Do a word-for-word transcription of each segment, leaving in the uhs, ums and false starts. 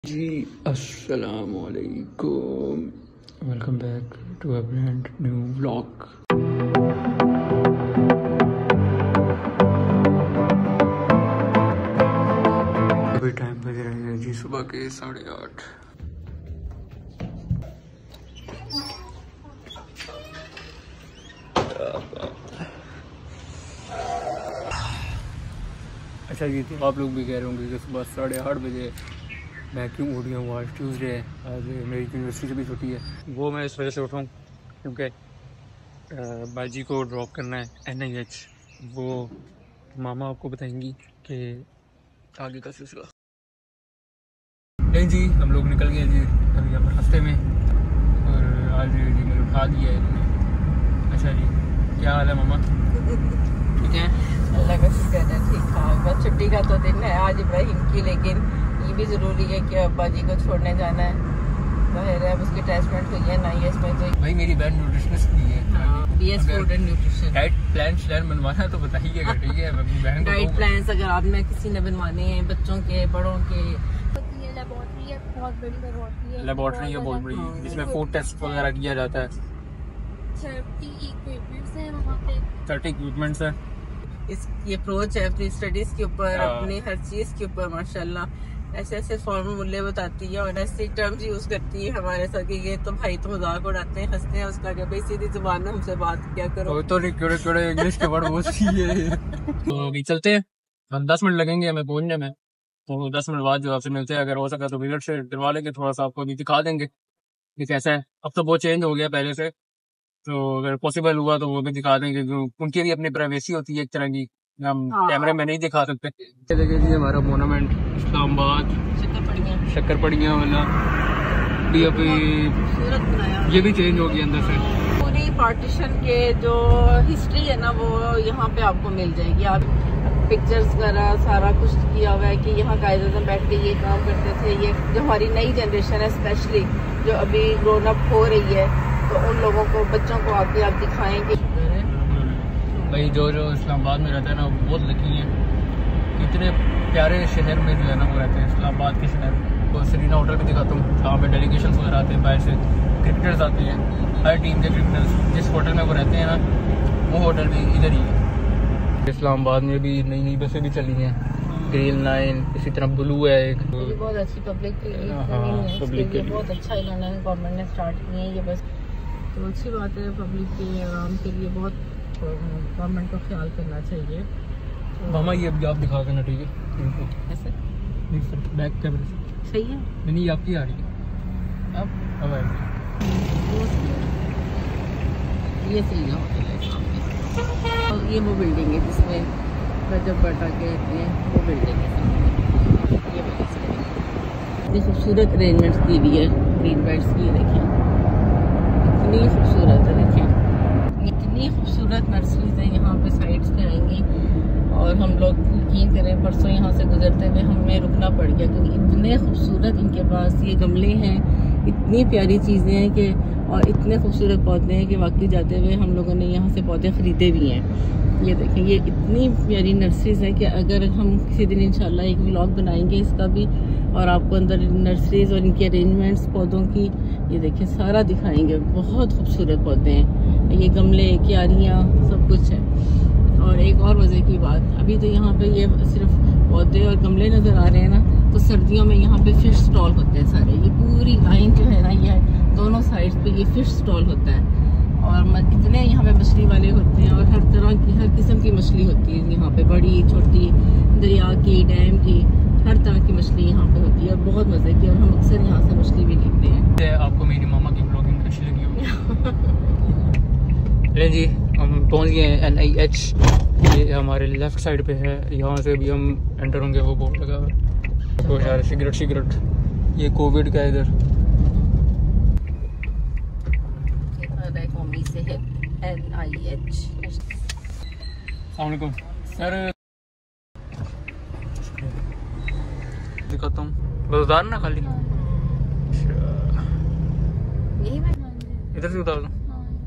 जी अस्सलाम वालेकुम, welcome back to a brand new vlog. अभी टाइम बज रहे हैं जी सुबह के साढ़े आठ। अच्छा जी, तो आप लोग भी कह रहे होंगे कि सुबह साढ़े आठ बजे मैं क्यों उठ गया हूँ। आज ट्यूसडे है, आज मेरी यूनिवर्सिटी से भी छुट्टी है। वो मैं इस वजह से उठाऊँ क्योंकि बाजी को ड्रॉप करना है एन आई एच। वो मामा आपको बताएंगी कि आगे का सिलसिला। नहीं जी, हम लोग निकल गए जी अभी यहाँ पर रास्ते में, और आज जी मैंने उठा दिया है इन्होंने। अच्छा जी, क्या हाल है मामा? ठीक है, अल्लाह का शुक्र है, ठीक ठाक। बस छुट्टी का तो दिन है आज इब्राहिम की, लेकिन ये भी ज़रूरी है कि अब्बा जी को छोड़ने जाना है बाहर है। उसकी अटैचमेंट हुई है ना, इसमें तो भाई मेरी बहन न्यूट्रिशनिस्ट भी है। BS food and nutrition diet plan श्लान बनवाना तो बताइएगा, ठीक है? बहन को डाइट प्लान अगर आप में किसी ने बनवाने हैं, बच्चों के बड़ों के। लेबोरेटरी है, बहुत बड़ी लेबोरेटरी है। लेबोरेटरी है बहुत बड़ी, जिसमें फूड टेस्ट वगैरह किया जाता है। थर्टी इक्विपमेंट्स हैं वहाँ पे। थर्टी इक्विपमेंट्स है। इसकी अप्रोच है अपनी स्टडीज के ऊपर, अपनी हर चीज के ऊपर माशाल्लाह। ऐसे ऐसे फॉर्मूले बताती है और ऐसे टर्म्स यूज करती है हमारे साथ कि ये तो भाई तो मजाक उड़ाते हैं, हंसते हैं उसका, कि भाई सीधी जुबान में हमसे बात क्या करो। तो क्यों क्यों इंग्लिश के वर्ड बोलती है। तो अभी चलते हैं, हम दस मिनट लगेंगे हमें पहुंचने में। तो दस मिनट बाद जो आपसे मिलते हैं, अगर हो सका तो विजिट से करवा लेंगे, थोड़ा सा आपको भी दिखा देंगे कि कैसा है। अब तो बहुत चेंज हो गया पहले से, तो अगर पॉसिबल हुआ तो वो भी दिखा देंगे। उनकी भी अपनी प्राइवेसी होती है एक तरह की, हम कैमरे में नहीं दिखा सकते। देखिए जी हमारा मोनूमेंट इस्लामाबाद शक्करपड़ियाँ वाला भी अभी ये भी चेंज हो गया अंदर से। पूरी पार्टीशन के जो हिस्ट्री है ना, वो यहाँ पे आपको मिल जाएगी। आप पिक्चर्स वगैरह सारा कुछ किया हुआ है कि यहाँ कायदे से बैठ के ये काम करते थे। ये जो हमारी नई जनरेशन है स्पेशली जो अभी ग्रोन अप हो रही है, तो उन लोगों को, बच्चों को आके आप दिखाएंगे। भाई जो जो इस्लामाबाद में रहता है ना, वो बहुत लकी है। इतने प्यारे शहर में जो है ना वो रहते हैं, इस्लामाबाद के शहर में। तो सरीना होटल भी दिखाता हूँ, जहाँ पे डेलीगेशन वगैरह आते हैं, बाहर से क्रिकेटर्स आते हैं, हर टीम के क्रिकेटर्स। जिस होटल में वो रहते हैं ना, वो होटल भी इधर ही है। इस्लामाबाद में भी नई नई बसें भी चली हैं, ग्रीन लाइन, इसी तरह ब्लू है एक। बहुत अच्छी पब्लिक के लिए, हाँ, पब्लिक के लिए बहुत अच्छा इन्होंने गवर्नमेंट ने स्टार्ट किए हैं ये बस। तो अच्छी बात है, पब्लिक के आराम के लिए बहुत गवर्नमेंट को ख्याल करना चाहिए। मामा ये अभी आप दिखा देना, ठीक है? ऐसे नहीं सर, बैक कैमरे से सही है। नहीं, नहीं आपकी आ रही है अब अब आएगी। ये सही है होटल है सामने, और ये वो बिल्डिंग है जिसमें रजब बाटा कहते हैं, वो बिल्डिंग है सामने। ये वाली साइड इतनी खूबसूरत अरेंजमेंट्स की हुई है ग्रीन बेड्स की, देखें इतनी खूबसूरत है। देखें इतनी खूबसूरत नर्सरीज है यहाँ पे, साइड्स पे आएंगी। और हम लोग यकीन करें, परसों यहाँ से गुजरते हुए हमें रुकना पड़ गया क्योंकि इतने खूबसूरत इनके पास ये गमले हैं, इतनी प्यारी चीज़ें हैं कि, और इतने खूबसूरत पौधे हैं कि वाकई जाते हुए हम लोगों ने यहाँ से पौधे ख़रीदे भी हैं। ये देखें, ये इतनी प्यारी नर्सरीज है कि अगर हम किसी दिन इंशाल्लाह एक व्लॉग बनाएंगे इसका भी, और आपको अंदर नर्सरीज और इनकी अरेंजमेंट्स पौधों की, ये देखें सारा दिखाएंगे। बहुत खूबसूरत पौधे हैं, ये गमले, क्यारियाँ, सब कुछ है। और एक और मज़े की बात, अभी तो यहाँ पे ये सिर्फ पौधे और गमले नज़र आ रहे हैं ना, तो सर्दियों में यहाँ पे फिश स्टॉल होते हैं सारे। ये पूरी लाइन जो है ना, ये दोनों साइड पे ये फिश स्टॉल होता है। और इतने यहाँ पे मछली वाले होते हैं, और हर तरह की, हर किस्म की मछली होती है यहाँ पे, बड़ी छोटी, दरिया की, डैम की, हर तरह की मछली यहाँ पे होती है। और बहुत मज़े की, और हम अक्सर यहाँ से मछली भी लेते हैं। आपको मेरी मामा की ब्लॉगिंग अच्छी लगी होगी। जी हम पहुँच गए हैं एन आई एच, ये हमारे लेफ्ट साइड पे है। यहाँ से भी हम एंटर होंगे, वो बोर्ड लगा हुआ है तो यार सिगरेट सिगरेट ये कोविड का इधर। एन आई एच अस्सलामुअलैकुम सर, दिखाता हूँ, बस उतार ना खाली। यही मैं इधर से उतार दो।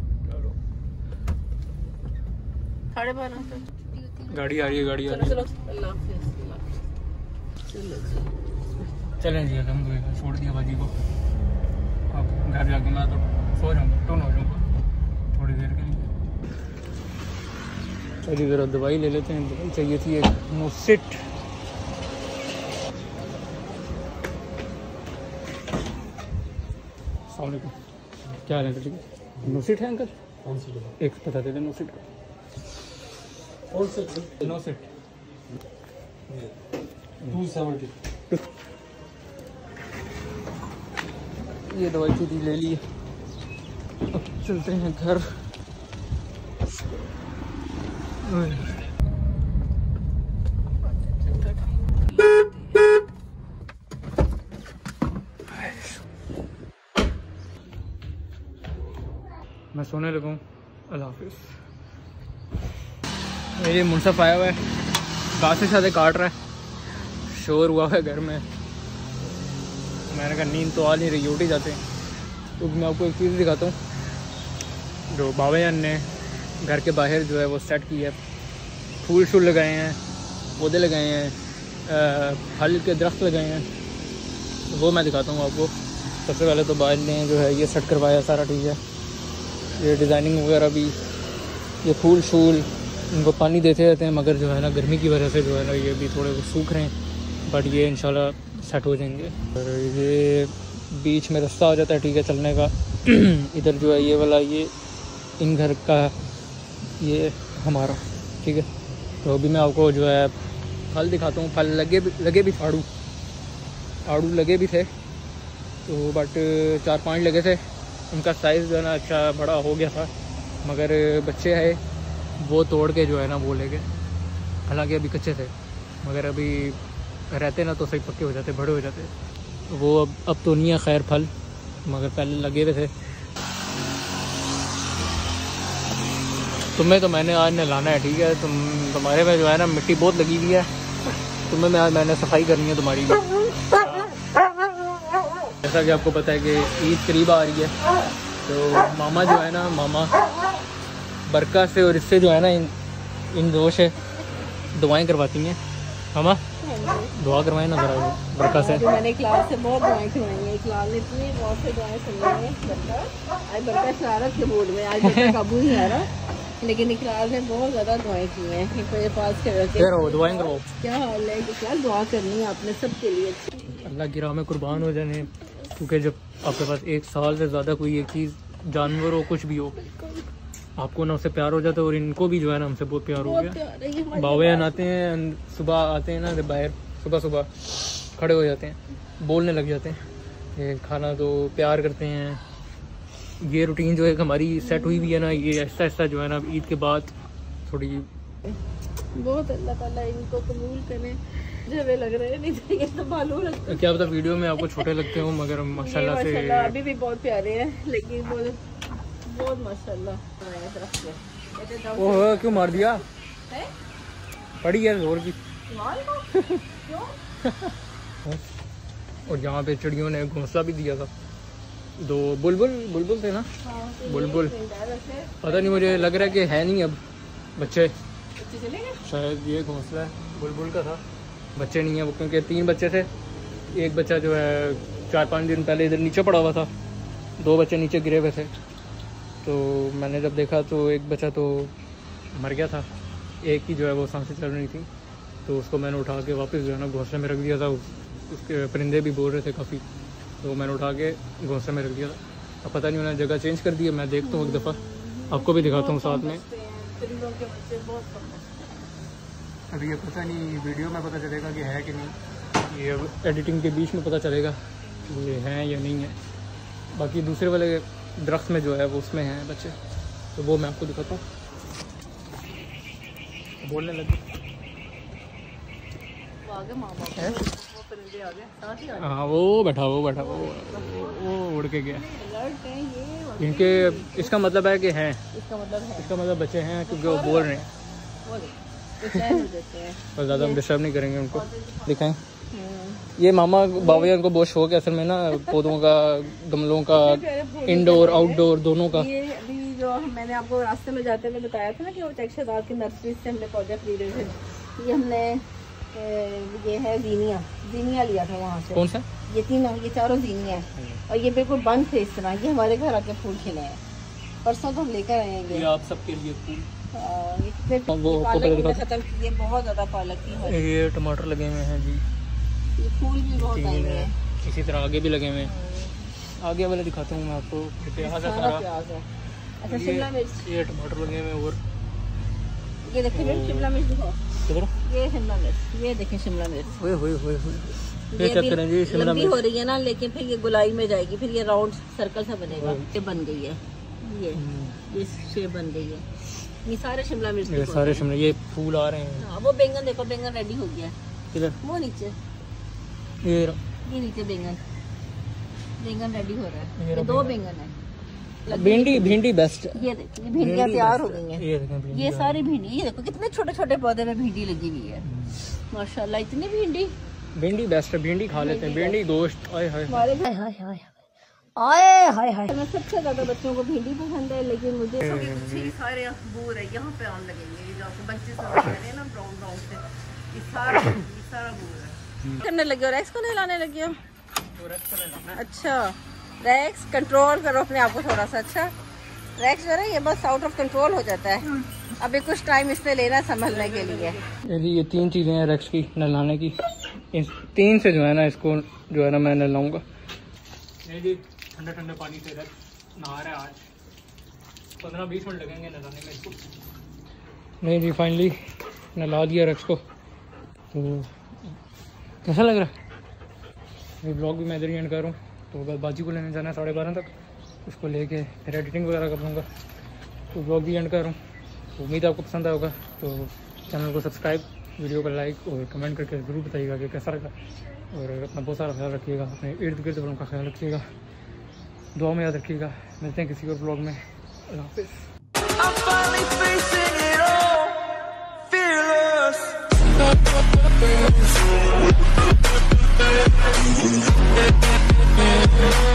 साढ़े बारह गाड़ी आ रही है, गाड़ी आ रही है। चलो अल्लाह हाफिज़। चलो चलें जी, अलहमदुलिल्लाह छोड़ दिया बाजी को। अब घर जाके मैं तो सो जाऊँगा, टोन हो जाऊँगा थोड़ी देर के लिए। चलिए ज़रा दवाई ले लेते हैं। दवाई चाहिए थी एक नोसिट। अस्सलामुअलैकुम, क्या हाल है? ठीक है। नोसिट है अंकल? कौन सी दवा? एक बता देते नोसिट का। कौन सा? नोसिट टू सेवेंटी। ये दवाई की ले ली। अब चलते हैं घर। मैं सोने लगा हूँ। अल्लाह हाफिज़। मेरे मुनसफ आया हुआ है, घास से ज़्यादा काट रहा है, शोर हुआ है घर में। मैंने कहा नींद तो आ नहीं रही, उठ ही जाते हैं। तो मैं आपको एक चीज़ दिखाता हूँ जो बाबा जान ने घर के बाहर जो है वो सेट की है। फूल शूल लगाए हैं, पौधे लगाए हैं, फल के दरख्त लगाए हैं, वो मैं दिखाता हूँ आपको। सबसे पहले तो बाहर ने जो है ये सेट करवाया सारा, ठीक है। ये डिज़ाइनिंग वगैरह भी, ये फूल शूल इनको पानी देते रहते हैं, मगर जो है ना गर्मी की वजह से जो है ना ये भी थोड़े सूख रहे हैं, बट ये इंशाल्लाह सेट हो जाएंगे। और ये बीच में रास्ता हो जाता है, ठीक है, चलने का। इधर जो है ये वाला, ये इन घर का, ये हमारा, ठीक है। तो अभी मैं आपको जो है फल दिखाता हूँ। फल लगे भी लगे भी आड़ू आड़ू लगे भी थे, तो बट चार पांच लगे थे। उनका साइज़ जो है ना अच्छा बड़ा हो गया था, मगर बच्चे है वो तोड़ के जो है ना वो ले गए। हालांकि अभी कच्चे थे, मगर अभी रहते ना तो सही पक्के हो जाते, बड़े हो जाते। वो अब अब तो नहीं है खैर फल, मगर पहले लगे हुए थे। तुम्हें तो मैंने आज नहलाना है, ठीक है। तुम तुम्हारे में जो है ना मिट्टी बहुत लगी हुई है, तुम्हें मैं आज मैंने सफाई करनी है तुम्हारी। जैसा कि आपको पता है कि ईद करीब आ रही है, तो मामा जो है ना, मामा बरका से और इससे जो है ना इन इन दो से दुआएं करवाती हैं। मामा दुआ करवाएं ना जरा बरका से। मैंने क्लास से बहुत दुआएं करवाई हैं, क्लास ने इतनी बहुत से दुआएं सुनी हैं। बरका आज बरका शरारत के मूड में, आज बरका काबू नहीं आ रहा, लेकिन इकरार ने बहुत ज़्यादा दुआएं की हैं। मेरे पास करो दुआएं करो। क्या हाल है? इकरार दुआ करनी है आपने सबके लिए। अल्लाह की राह में कुर्बान हो जाने, क्योंकि जब आपके पास एक साल से ज़्यादा कोई एक चीज़, जानवर हो, कुछ भी हो, आपको ना उससे प्यार हो जाता है। और इनको भी जो है ना हमसे बहुत प्यार हो गया। बाबा आते हैं, सुबह आते हैं ना बाहर, सुबह सुबह खड़े हो जाते हैं, बोलने लग जाते हैं, खाना दो, प्यार करते हैं। ये रूटीन जो है हमारी सेट हुई हुई है ना, ये ऐसा ऐसा जो है ना ईद के बाद थोड़ी बहुत अल्लाह ताला इनको कबूल करे। वे लग रहे हैं, नहीं तो ये तो मालूम लगता है। क्या पता वीडियो में आपको छोटे लगते हो, मगर माशाल्लाह से माशाल्लाह अभी भी बहुत प्यारे हैं, लेकिन बहुत बहुत माशाल्लाह। ओह क्यों मार दिया है? पड़ी है जोर की। क्यों? और यहाँ पे चिड़ियों ने घोंसला भी दिया था, दो बुलबुल बुलबुल थे ना। हाँ, तो बुलबुल पता नहीं, मुझे लग रहा है कि है नहीं अब बच्चे, शायद ये घोंसला है बुलबुल का था, बच्चे नहीं है वो, क्योंकि तीन बच्चे थे। एक बच्चा जो है चार पाँच दिन पहले इधर नीचे पड़ा हुआ था, दो बच्चे नीचे गिरे हुए थे। तो मैंने जब देखा तो एक बच्चा तो मर गया था, एक की जो है वो सांसें चल रही थी, तो उसको मैंने उठा के वापस जो है ना घोंसले में रख दिया था। उसके परिंदे भी बोल रहे थे काफ़ी, तो मैंने उठा के घोंसले में रख दिया था। अब पता नहीं उन्होंने जगह चेंज कर दी है, मैं देखता हूँ एक दफ़ा, आपको भी दिखाता हूँ साथ में। अभी ये पता नहीं वीडियो में पता चलेगा कि है कि नहीं, ये अब एडिटिंग के बीच में पता चलेगा ये हैं या नहीं है। बाकी दूसरे वाले दरख्त में जो है वो उसमें हैं बच्चे, तो वो मैं आपको दिखाता हूँ। बोलने लगे हाँ, वो बैठा वो बैठा वो वो उड़ के गया। इनके इसका मतलब है कि हैं, इसका मतलब है इसका मतलब बच्चे हैं, क्योंकि वो बोल रहे हैं। और ज़्यादा हम डिस्टर्ब नहीं करेंगे उनको। दिखाएं ये मामा बाबा जान को बहुत शौक है असल में ना, पौधों का, गमलों का, इंडोर आउटडोर दोनों का। ये अभी जो मैंने आपको रास्ते में जाते हुए बताया था ना कि वो चेकशदार की नर्सरी से हमने पौधे खरीदे थे, ये हमने ये है जीनिया, जीनिया लिया था वहाँ से। कौन सा? ये तीनों, ये चारों जीनिया है और ये बिल्कुल बंद थे इस तरह। ये हमारे घर आके फूल खिले हैं, परसों तो हम लेकर आए हैं। ये आप सबके लिए फूल। हाँ, ये कितने वो पालक खत्म किए, बहुत ज़्यादा पालक की है। ये टमाटर लगे हुए हैं जी, ये फूल भी बहुत आए हैं। इसी तरह आगे भी लगे हुए हैं। आगे वाले दिखाता हूँ मैं आपको। प्याज है सारा। प्याज है। अच्छा शिमला मिर्च, ये टमाटर लगे हुए हैं। और ये देखिए शिमला मिर्च दिखाओ, किधर? ये शिमला मिर्च, ये देखें शिमला मिर्च। ओए होए होए होए, ये चेक करें जी शिमला लंबी मिर्च। हो रही है ना, लेकिन फिर ये गुलाई में जाएगी, फिर ये राउंड सर्कल सा बनेगा। ये बन गई है, ये ये शेप बन गई है। ये सारे शिमला मिर्च, ये सारे शिमला, ये फूल आ रहे हैं। हाँ, वो बैंगन देखो, बैंगन रेडी हो गया। किधर? वो नीचे, ये ये नीचे बैंगन, बैंगन रेडी हो रहा है। ये दो बैंगन है। भिंडी, भिंडी बेस्ट। ये देखिए भिंडियाँ तैयार हो गई हैं। ये देखें, ये सारी भिंडी, ये देखो कितने छोटे छोटे पौधे में भिंडी लगी हुई है। माशाल्लाह इतनी भिंडी। भिंडी बेस्ट है, भिंडी खा लेते हैं। भिंडी गोश्त, आए हाय हाय हाय हाय आए हाय हाय। मैं सबसे ज्यादा बच्चों को भिंडी पसंद है, लेकिन मुझे पीछे सारे बूर है। यहाँ पे आम लगेंगे, ये जो आपको बच्चे सब कह रहे हैं ना ब्राउन ब्राउन से, ये सारा ये सारा बूर है। करने लगे हो रैक्स को नहलाने लगे हो? अच्छा रैक्स, कंट्रोल करो अपने आप को थोड़ा सा। अच्छा रैक्स जो है ये बस आउट ऑफ कंट्रोल हो जाता है। अभी कुछ टाइम इसने लेना संभलने के लिए। ये तीन चीज़ें हैं रैक्स की नहलाने की। इन तीन से जो है ना इसको जो है ना मैं नहलाऊंगा। जी ठंडे ठंडे पानी से रैक्स नहा रहा है आज। पंद्रह बीस मिनट लगेंगे नहलाने में इसको। नहीं जी फाइनली नहला दिया रैक्स को। तो कैसा लग रहा है? ये ब्लॉग भी मैं इधर ही एंड कर रहा हूँ। तो बस बाजी को लेने जाना है साढ़े बारह तक, उसको लेके फिर एडिटिंग वगैरह कर दूँगा। तो ब्लॉग भी एंड कर रहा हूँ। तो उम्मीद आपको पसंद आएगा। तो चैनल को सब्सक्राइब, वीडियो को लाइक और कमेंट करके ज़रूर बताइएगा कि कैसा लगा। और अपना बहुत सारा ख्याल रखिएगा, अपने इर्द गिर्द वालों का ख्याल रखिएगा, दुआ में याद रखिएगा। मिलते हैं किसी और ब्लॉग में। अल्लाह हाफिज़।